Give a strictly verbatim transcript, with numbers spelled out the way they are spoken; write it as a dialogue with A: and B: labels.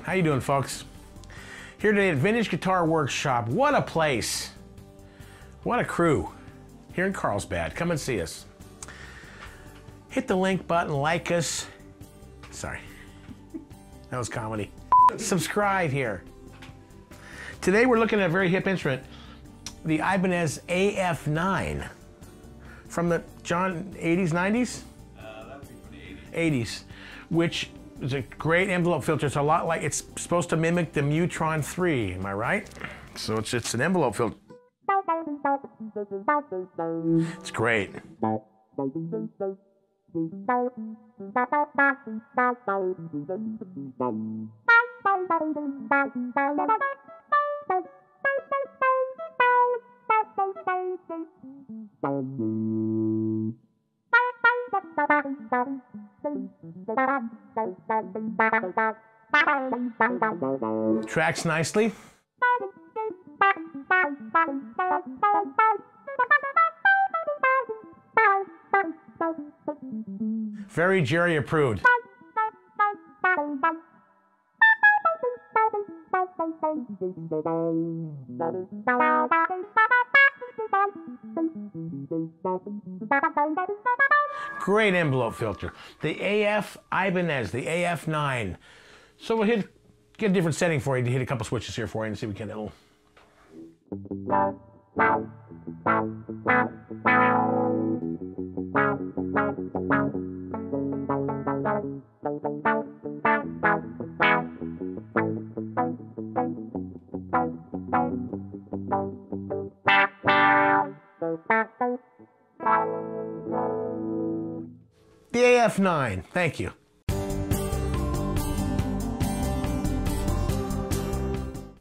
A: How you doing, folks? Here today at Vintage Guitar Workshop. What a place. What a crew. Here in Carlsbad. Come and see us. Hit the link button, like us. Sorry. That was comedy. Subscribe here. Today we're looking at a very hip instrument, the Ibanez A F nine. From the, John, eighties, nineties?
B: Uh, that would be from the eighties.
A: eighties, which is a great envelope filter. It's a lot like, it's supposed to mimic the Mutron three, am I right? So it's, it's an envelope filter. It's great. Tracks nicely. Very Jerry approved. Great envelope filter. The A F Ibanez, the A F nine. So we'll hit, get a different setting for you to hit a couple switches here for you and see if we can hit a little. The A F nine, thank you.